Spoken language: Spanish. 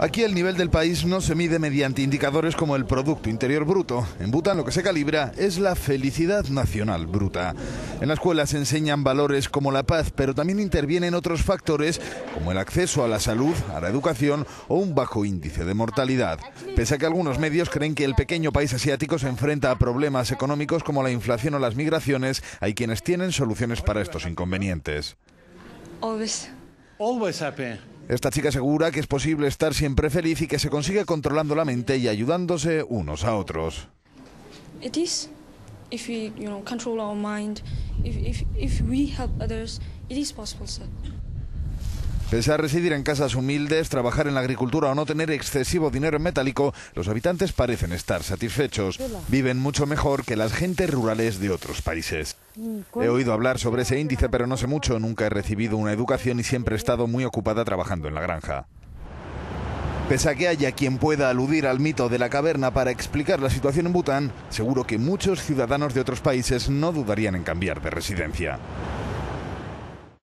Aquí el nivel del país no se mide mediante indicadores como el Producto Interior Bruto. En Bután lo que se calibra es la felicidad nacional bruta. En la escuela se enseñan valores como la paz, pero también intervienen otros factores como el acceso a la salud, a la educación o un bajo índice de mortalidad. Pese a que algunos medios creen que el pequeño país asiático se enfrenta a problemas económicos como la inflación o las migraciones, hay quienes tienen soluciones para estos inconvenientes. Always happy. Esta chica asegura que es posible estar siempre feliz y que se consigue controlando la mente y ayudándose unos a otros. It is, if we, control our mind, if we help others, it is possible, sir. Pese a residir en casas humildes, trabajar en la agricultura o no tener excesivo dinero en metálico, los habitantes parecen estar satisfechos. Viven mucho mejor que las gentes rurales de otros países. He oído hablar sobre ese índice, pero no sé mucho. Nunca he recibido una educación y siempre he estado muy ocupada trabajando en la granja. Pese a que haya quien pueda aludir al mito de la caverna para explicar la situación en Bután, seguro que muchos ciudadanos de otros países no dudarían en cambiar de residencia.